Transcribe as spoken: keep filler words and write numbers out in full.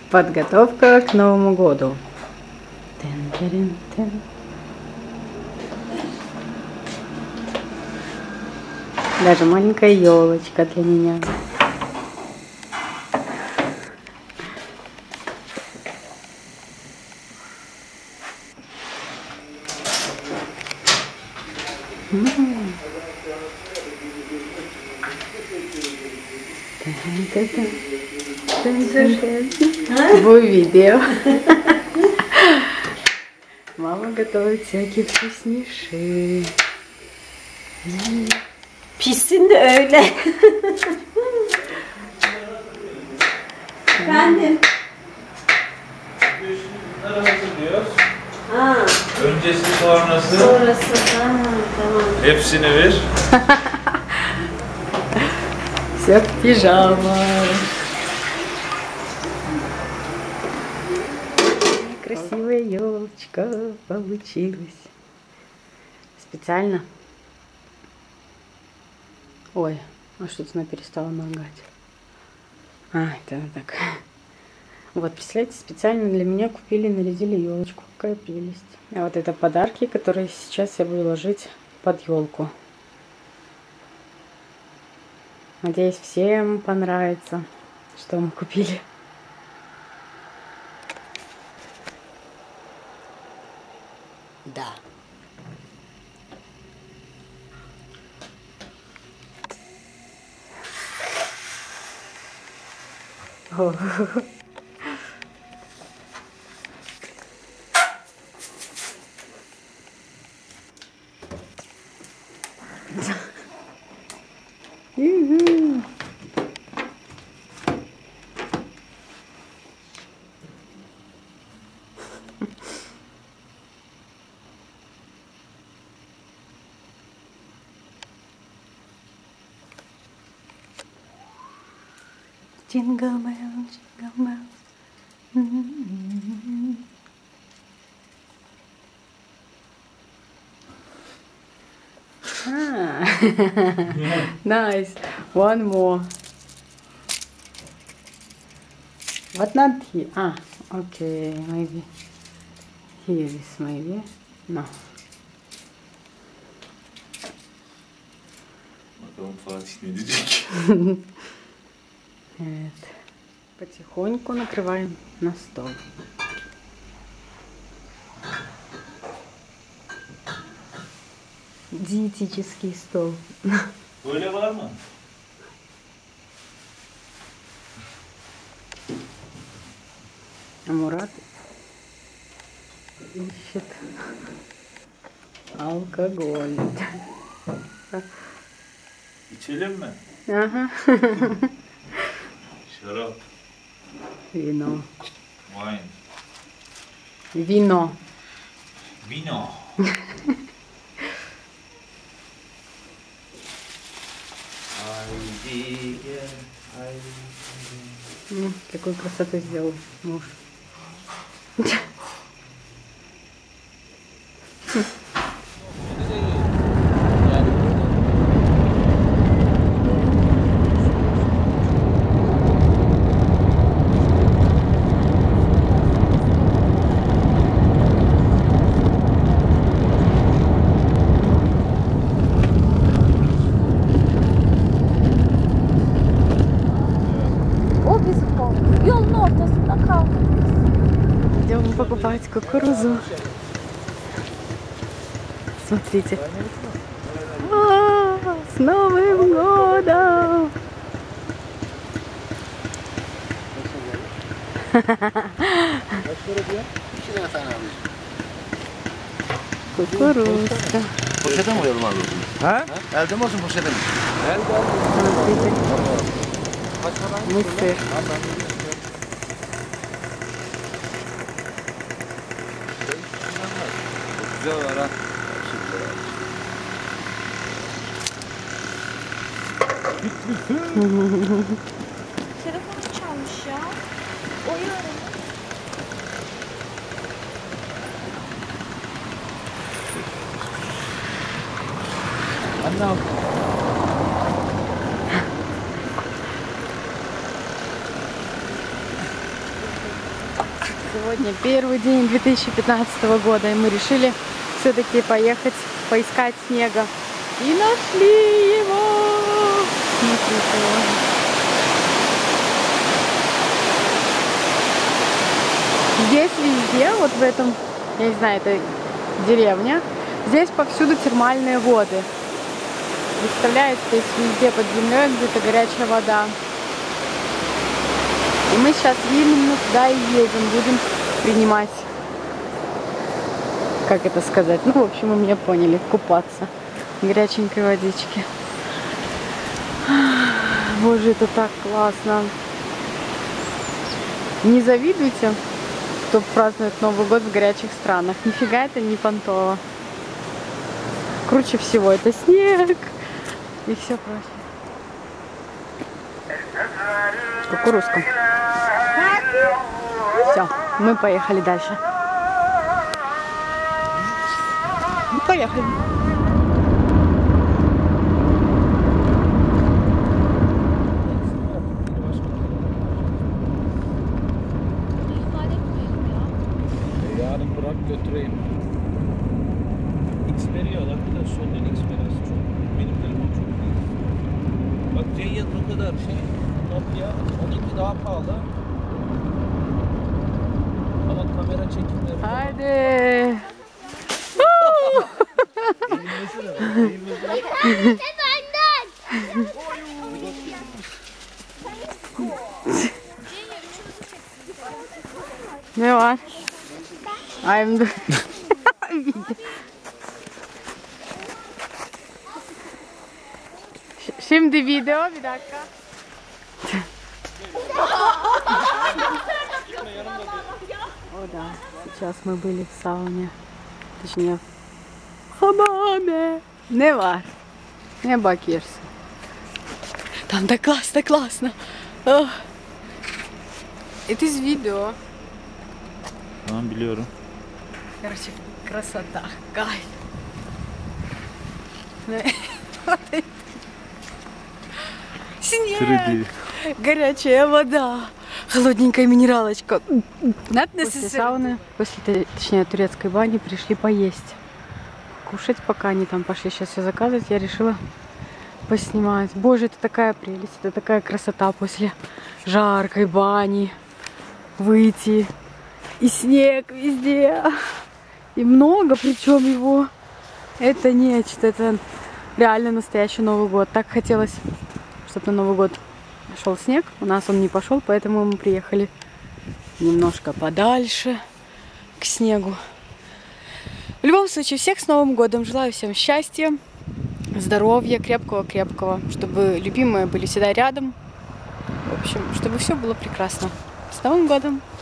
Подготовка к Новому году. Тын-тырын-тын. Даже маленькая елочка для меня. В видео. Мама готовит всякие вкуснейшие. Pişsin de öyle. Efendim. Bunları hazırlıyoruz. Ha. Öncesi sonrası. Sonrası. Ha, tamam. Hepsini ver. Все в пижамах. Красивая елочка получилась. Специально. Ой, а что-то она перестала моргать. А, это так. Вот, представляете, специально для меня купили, нарядили елочку. Какая прелесть. А вот это подарки, которые сейчас я буду ложить под елку. Надеюсь, всем понравится, что мы купили. Да. О. Ю-ху. Jingle bells, jingle bells. Mm-hmm. Ah, nice. One more. But not here. Ah, okay. Maybe here is maybe. No. Bakalım Fatih ne diyecek? Evet. Потихоньку накрываем на стол. Диетический стол. Böyle var mı? А Мурат ищет алкоголь. İçelim mi? Ага. Şarap. Вино. Wine. Вино. Vino. Haydi gel. Haydi. М, Какую красоту сделал муж. O bizi kovdu. Yolun ortasında kaldık biz. Идем покупать кукурузу. Смотрите. А, с Новым годом! Кукурузка. Poşete mi koyalım abi? Ha? Elde mi olsun poşete mi? Смотрите. Мısır. Güzel var ha. Telefonu çalmış ya. Oyu aradı. Anne Сегодня первый день две тысячи пятнадцатого года, и мы решили все-таки поехать поискать снега. И нашли его! Смотрите. Здесь везде, вот в этом, я не знаю, это деревня, здесь повсюду термальные воды. Представляете, здесь везде под землей где-то горячая вода. И мы сейчас именно туда и едем, будем принимать, как это сказать, ну, в общем, вы меня поняли, купаться в горяченькой водичке. Боже, это так классно. Не завидуйте, кто празднует Новый год в горячих странах. Нифига это не понтово. Круче всего это снег и все прочее. Как у русском. Все, мы поехали дальше. Поехали. Yarın bırak götüreyim. Xperia arkadaş, Sony'nin Xperia'sı çok. Benim telefon çok iyi. Bak Ceyhan o kadar şey. Nokia onunki daha pahalı. Ama kamera çekimleri. Haydi. Ne var? I'm the... Şimdi video, bir dakika. О да, сейчас мы были в сауне, точнее в хамаме. Не var, ne bakıyorsun? Там так классно, классно. Ох. Это из видео. Tamam biliyorum. Короче, красота, кайф. Снег, горячая вода, холодненькая минералочка. После сауны, после, точнее, турецкой бани пришли поесть. Кушать, пока они там пошли сейчас все заказывать, я решила поснимать. Боже, это такая прелесть, это такая красота после жаркой бани. Выйти. И снег везде. И много, причем его. Это нечто, это реально настоящий Новый год. Так хотелось, чтобы на Новый год шел снег. У нас он не пошел, поэтому мы приехали немножко подальше к снегу. В любом случае, всех с Новым годом. Желаю всем счастья, здоровья, крепкого-крепкого, чтобы любимые были всегда рядом. В общем, чтобы все было прекрасно. С Новым годом!